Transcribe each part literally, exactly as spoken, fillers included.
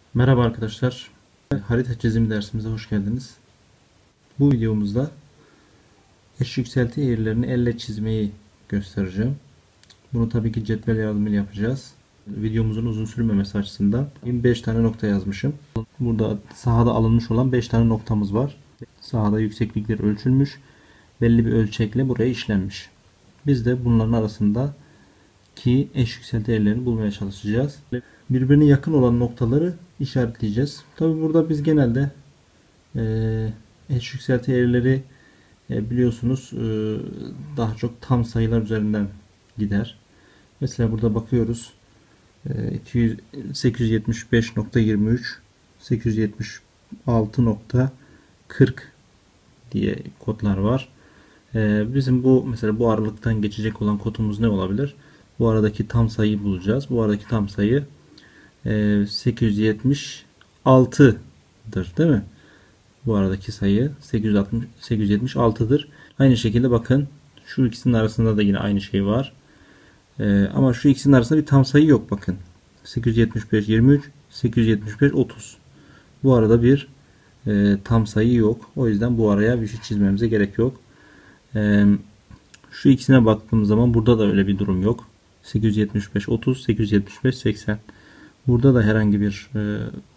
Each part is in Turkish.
Merhaba arkadaşlar. Harita çizimi dersimize hoş geldiniz. Bu videomuzda eş yükselti eğrilerini elle çizmeyi göstereceğim. Bunu tabii ki cetvel yardımıyla yapacağız. Videomuzun uzun sürmemesi açısından beş tane nokta yazmışım. Burada sahada alınmış olan beş tane noktamız var. Sahada yükseklikler ölçülmüş. Belli bir ölçekle buraya işlenmiş. Biz de bunların arasında ki eş yükselti eğrilerini bulmaya çalışacağız. Birbirine yakın olan noktaları işaretleyeceğiz. Tabi burada biz genelde e, eş yükselti eğrileri e, biliyorsunuz e, daha çok tam sayılar üzerinden gider. Mesela burada bakıyoruz. E, iki yüz, sekiz yüz yetmiş beş nokta yirmi üç, sekiz yüz yetmiş altı nokta kırk diye kodlar var. E, bizim bu mesela bu aralıktan geçecek olan kodumuz ne olabilir? Bu aradaki tam sayıyı bulacağız. Bu aradaki tam sayı sekiz yüz yetmiş altı'dır, değil mi? Bu aradaki sayı sekiz yüz altmış, sekiz yüz yetmiş altı'dır. Aynı şekilde bakın şu ikisinin arasında da yine aynı şey var. Ee, ama şu ikisinin arasında bir tam sayı yok bakın. sekiz yüz yetmiş beş yirmi üç, sekiz yüz yetmiş beş otuz. Bu arada bir e, tam sayı yok. O yüzden bu araya bir şey çizmemize gerek yok. E, şu ikisine baktığımız zaman burada da öyle bir durum yok. sekiz yüz yetmiş beş otuz, sekiz yüz yetmiş beş seksen. Burada da herhangi bir e,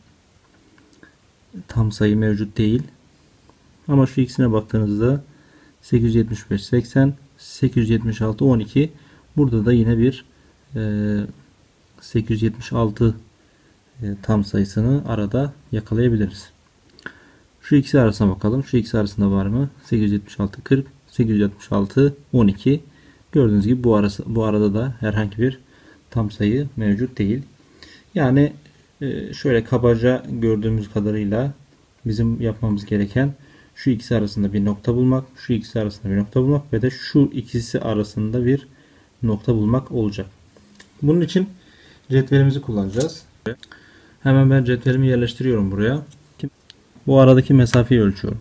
tam sayı mevcut değil. Ama şu ikisine baktığınızda sekiz yüz yetmiş beş seksen, sekiz yüz yetmiş altı on iki. Burada da yine bir e, sekiz yüz yetmiş altı e, tam sayısını arada yakalayabiliriz. Şu ikisi arasına bakalım. Şu ikisi arasında var mı? sekiz yüz yetmiş altı kırk, sekiz yüz yetmiş altı on iki. Gördüğünüz gibi bu arası bu arada da herhangi bir tam sayı mevcut değil. Yani şöyle kabaca gördüğümüz kadarıyla bizim yapmamız gereken şu ikisi arasında bir nokta bulmak, şu ikisi arasında bir nokta bulmak ve de şu ikisi arasında bir nokta bulmak olacak. Bunun için cetvelimizi kullanacağız. Hemen ben cetvelimi yerleştiriyorum buraya. Bu aradaki mesafeyi ölçüyorum.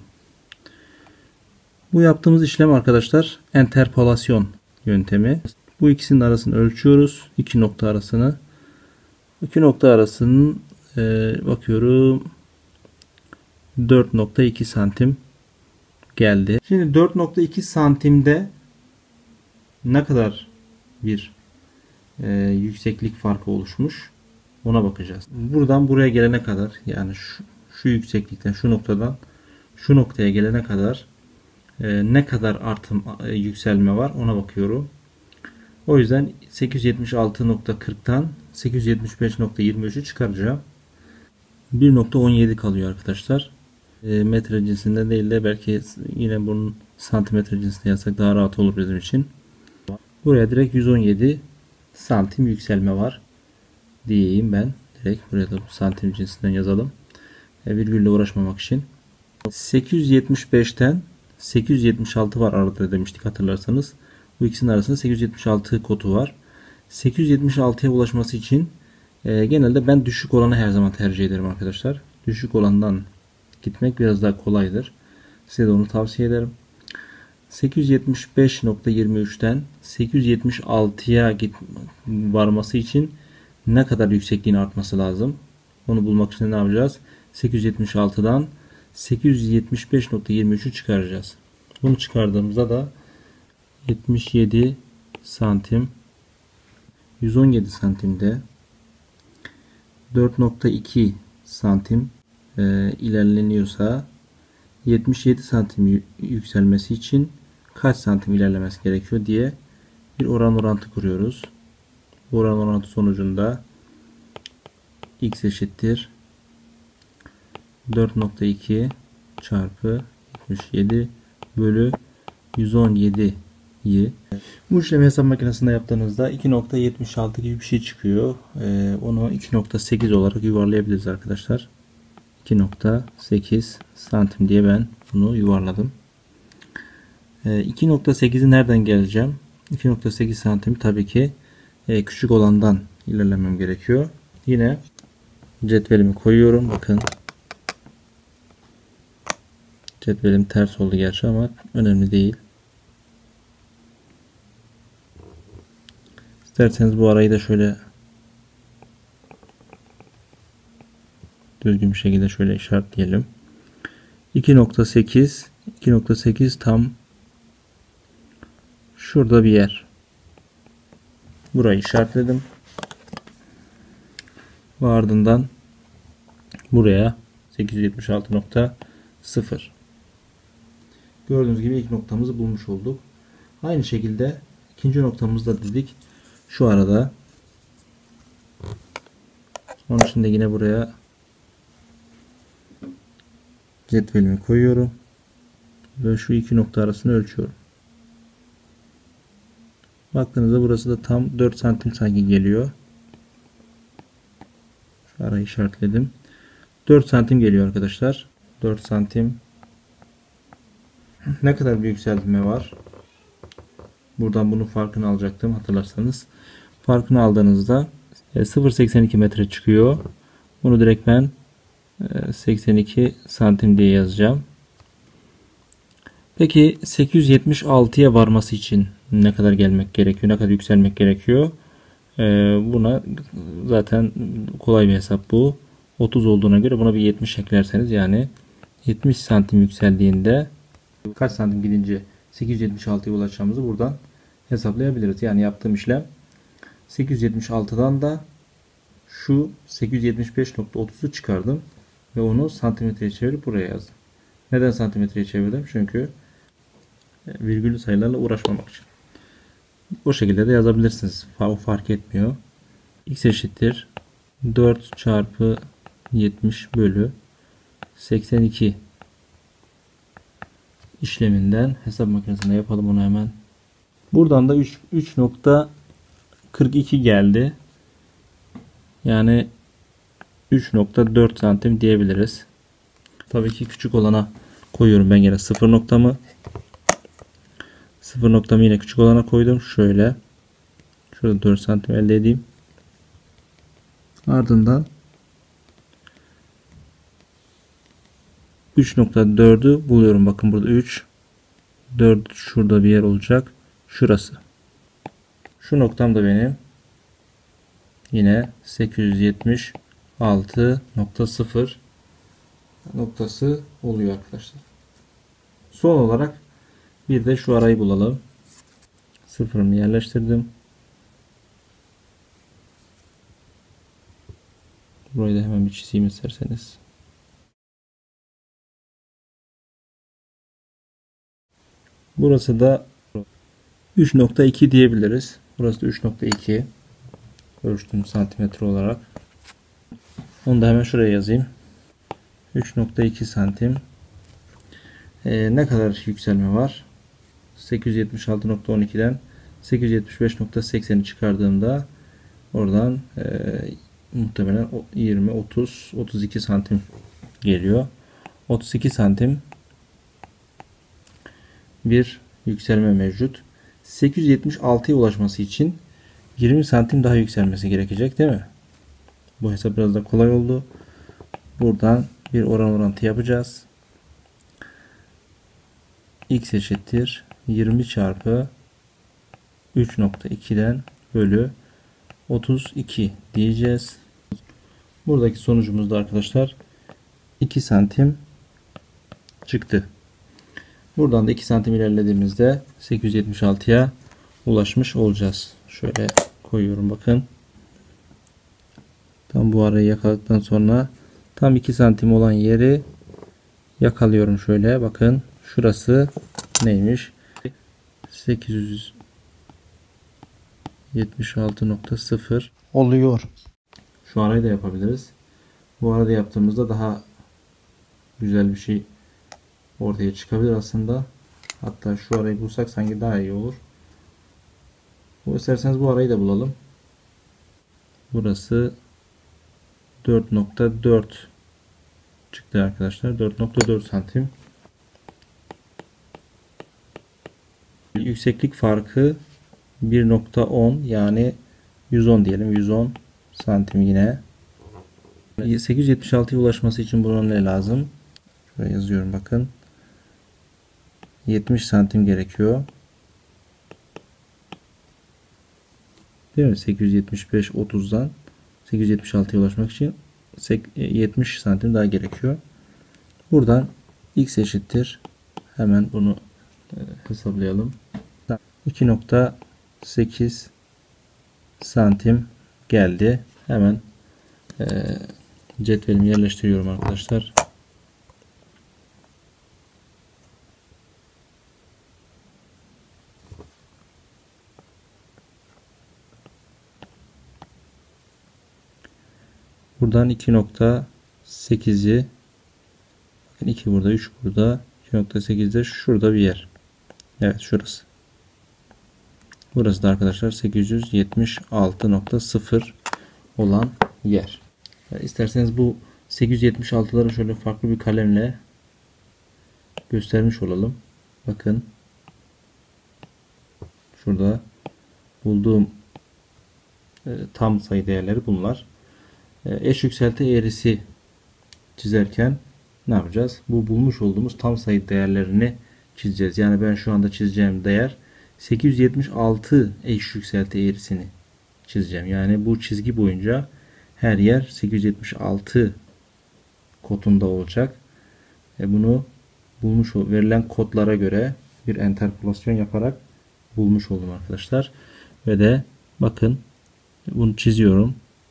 Bu yaptığımız işlem arkadaşlar enterpolasyon yöntemi. Bu ikisinin arasını ölçüyoruz. İki nokta arasını. İki nokta arasının e, bakıyorum dört nokta iki santim geldi. Şimdi dört nokta iki santimde ne kadar bir e, yükseklik farkı oluşmuş ona bakacağız. Buradan buraya gelene kadar yani şu, şu yükseklikten şu noktadan şu noktaya gelene kadar e, ne kadar artım e, yükselme var ona bakıyorum. O yüzden sekiz yüz yetmiş altı nokta kırk'tan sekiz yüz yetmiş beş nokta yirmi üç'ü çıkaracağım. bir nokta on yedi kalıyor arkadaşlar. E, metre cinsinden değil de belki yine bunun santimetre cinsinde yazsak daha rahat olur bizim için. Buraya direkt yüz on yedi santim yükselme var diyeyim ben. Direkt buraya da santim cinsinden yazalım. E, virgülle uğraşmamak için. sekiz yüz yetmiş beş'ten sekiz yüz yetmiş altı var arada demiştik hatırlarsanız. Bu ikisinin arasında sekiz yüz yetmiş altı kodu var. sekiz yüz yetmiş altı'ya ulaşması için e, genelde ben düşük olanı her zaman tercih ederim arkadaşlar. Düşük olandan gitmek biraz daha kolaydır. Size de onu tavsiye ederim. sekiz yüz yetmiş beş nokta yirmi üç'ten sekiz yüz yetmiş altı'ya git varması için ne kadar yüksekliğin artması lazım? Onu bulmak için ne yapacağız? sekiz yüz yetmiş altı'dan sekiz yüz yetmiş beş nokta yirmi üç'ü çıkaracağız. Bunu çıkardığımızda da yetmiş yedi santim yüz on yedi santimde dört nokta iki santim e, ilerleniyorsa yetmiş yedi santim yükselmesi için kaç santim ilerlemesi gerekiyor diye bir oran orantı kuruyoruz. Bu oran orantı sonucunda x eşittir dört nokta iki çarpı yetmiş yedi bölü yüz on yedi. Bu işlemi hesap makinesinde yaptığınızda iki nokta yetmiş altı gibi bir şey çıkıyor. Ee, onu iki nokta sekiz olarak yuvarlayabiliriz arkadaşlar. iki nokta sekiz santim diye ben bunu yuvarladım. Ee, iki nokta sekiz'i nereden geleceğim? iki nokta sekiz santim tabii ki e, küçük olandan ilerlemem gerekiyor. Yine cetvelimi koyuyorum. Bakın. Cetvelim ters oldu gerçi ama önemli değil. İsterseniz bu arayı da şöyle düzgün bir şekilde şöyle işaretleyelim. iki nokta sekiz iki nokta sekiz tam şurada bir yer. Burayı işaretledim. Ve ardından buraya sekiz yüz yetmiş altı nokta sıfır. Gördüğünüz gibi ilk noktamızı bulmuş olduk. Aynı şekilde ikinci noktamızda dedik. Şu arada. Onun için de yine buraya cetvelimi koyuyorum. Ve şu iki nokta arasını ölçüyorum. Baktığınızda burası da tam dört santim sanki geliyor. Şu arayı işaretledim. dört santim geliyor arkadaşlar. dört santim. Ne kadar bir yükseltme var? Buradan bunun farkını alacaktım hatırlarsanız. Farkını aldığınızda sıfır virgül seksen iki metre çıkıyor. Bunu direkt ben seksen iki santim diye yazacağım. Peki sekiz yüz yetmiş altıya varması için ne kadar gelmek gerekiyor? Ne kadar yükselmek gerekiyor? Ee, buna zaten kolay bir hesap bu. otuz olduğuna göre buna bir yetmiş eklerseniz, yani yetmiş santim yükseldiğinde kaç santim gidince sekiz yüz yetmiş altıya ulaşacağımızı buradan hesaplayabiliriz. Yani yaptığım işlem sekiz yüz yetmiş altıdan da şu sekiz yüz yetmiş beş nokta otuzu çıkardım ve onu santimetreye çevirip buraya yazdım. Neden santimetreye çevirdim? Çünkü virgüllü sayılarla uğraşmamak için. O şekilde de yazabilirsiniz. O fark etmiyor. X eşittir dört çarpı yetmiş bölü seksen iki işleminden hesap makinesinde yapalım onu hemen. Buradan da üç nokta kırk iki geldi. Yani üç nokta dört santim diyebiliriz. Tabii ki küçük olana koyuyorum ben yine sıfır noktamı. sıfır noktamı yine küçük olana koydum. Şöyle. Şurada dört santim elde edeyim. Ardından üç nokta dördü buluyorum. Bakın burada üç. dört şurada bir yer olacak. Şurası. Şu noktam da benim yine sekiz yüz yetmiş altı nokta sıfır noktası oluyor arkadaşlar. Son olarak bir de şu arayı bulalım. Sıfırımı yerleştirdim. Burayı da hemen bir çizeyim isterseniz. Burası da üç nokta iki diyebiliriz. Burası da üç nokta iki. Ölçtüm santimetre olarak. Onu da hemen şuraya yazayım. üç nokta iki santim. Ee, ne kadar yükselme var? sekiz yüz yetmiş altı nokta on iki'den sekiz yüz yetmiş beş nokta seksen'i çıkardığımda oradan e, muhtemelen yirmi, otuz, otuz iki santim geliyor. otuz iki santim bir yükselme mevcut. sekiz yüz yetmiş altıya ulaşması için yirmi santim daha yükselmesi gerekecek, değil mi? Bu hesap biraz da kolay oldu. Buradan bir oran orantı yapacağız. X eşittir yirmi çarpı üç nokta iki'den bölü otuz iki diyeceğiz. Buradaki sonucumuz da arkadaşlar iki santim çıktı. Buradan da iki santim ilerlediğimizde sekiz yüz yetmiş altıya ulaşmış olacağız. Şöyle koyuyorum bakın. Tam bu arayı yakaladıktan sonra tam iki santim olan yeri yakalıyorum şöyle. Bakın şurası neymiş? sekiz yüz yetmiş altı nokta sıfır oluyor. Şu arayı da yapabiliriz. Bu arada yaptığımızda daha güzel bir şey ortaya çıkabilir aslında. Hatta şu arayı bulsak sanki daha iyi olur. Bu isterseniz bu arayı da bulalım. Burası dört nokta dört çıktı arkadaşlar. dört nokta dört santim. Yükseklik farkı bir nokta on, yani yüz on diyelim. yüz on santim yine. sekiz yüz yetmiş altıya ulaşması için bunun ne lazım? Şuraya yazıyorum bakın. yetmiş santim gerekiyor. Değil mi? sekiz yüz yetmiş beş otuz'dan sekiz yüz yetmiş altıya ulaşmak için yetmiş santim daha gerekiyor. Buradan x eşittir. Hemen bunu e, hesaplayalım. iki nokta sekiz santim geldi. Hemen e, cetvelimi yerleştiriyorum arkadaşlar. Buradan iki nokta sekizi iki burada, üç burada, iki nokta sekizde şurada bir yer. Evet, şurası. Burası da arkadaşlar sekiz yüz yetmiş altı nokta sıfır olan yer. Yani isterseniz bu sekiz yüz yetmiş altıları şöyle farklı bir kalemle göstermiş olalım. Bakın. Şurada bulduğum e, tam sayı değerleri bunlar. E, eş yükselti eğrisi çizerken ne yapacağız? Bu bulmuş olduğumuz tam sayı değerlerini çizeceğiz. Yani ben şu anda çizeceğim değer sekiz yüz yetmiş altı eş yükselti eğrisini çizeceğim. Yani bu çizgi boyunca her yer sekiz yüz yetmiş altı kodunda olacak. E bunu bulmuş verilen kodlara göre bir enterpolasyon yaparak bulmuş oldum arkadaşlar. Ve de bakın bunu çiziyorum.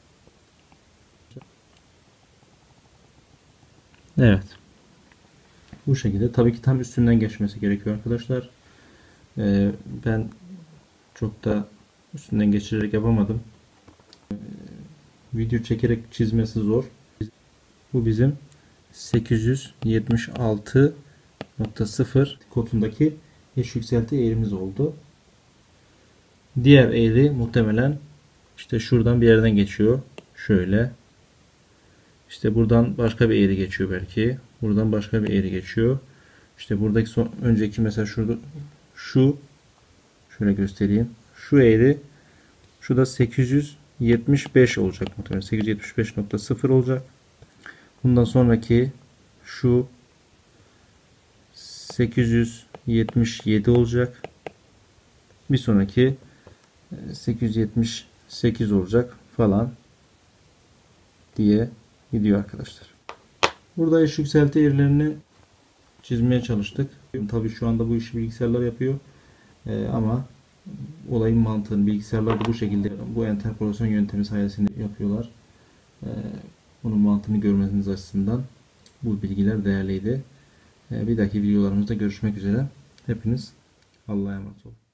Evet. Bu şekilde. Tabii ki tam üstünden geçmesi gerekiyor arkadaşlar. Ee, ben çok da üstünden geçirerek yapamadım. Ee, video çekerek çizmesi zor. Bu bizim sekiz yüz yetmiş altı nokta sıfır kodundaki eş yükselti eğrimiz oldu. Diğer eğri muhtemelen işte şuradan bir yerden geçiyor. Şöyle. İşte buradan başka bir eğri geçiyor belki. Buradan başka bir eğri geçiyor. İşte buradaki son, önceki mesela şurada şu şöyle göstereyim. Şu eğri şu da sekiz yüz yetmiş beş olacak muhtemelen. sekiz yüz yetmiş beş nokta sıfır olacak. Bundan sonraki şu sekiz yüz yetmiş yedi olacak. Bir sonraki sekiz yüz yetmiş sekiz olacak falan diye gidiyor arkadaşlar. Burada eş yükselti eğrilerini çizmeye çalıştık. Tabii şu anda bu işi bilgisayarlar yapıyor. Ee, ama olayın mantığını bilgisayarlar da bu şekilde bu enterpolasyon yöntemi sayesinde yapıyorlar. Ee, bunun mantığını görmeniz açısından bu bilgiler değerliydi. Ee, bir dahaki videolarımızda görüşmek üzere. Hepiniz Allah'a emanet olun.